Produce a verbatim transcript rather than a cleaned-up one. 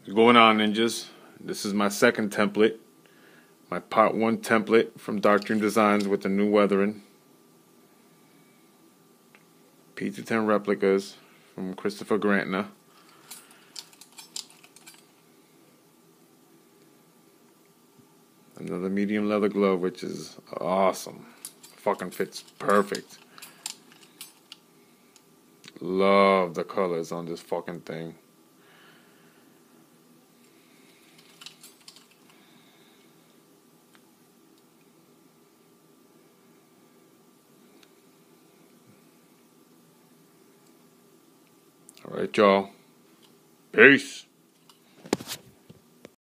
What's going on, ninjas? This is my second template. My part one template from Dark Dream Designs with the new weathering. P two ten replicas from Christopher Grantner. Another medium leather glove, which is awesome. Fucking fits perfect. Love the colors on this fucking thing. Alright, y'all. Peace.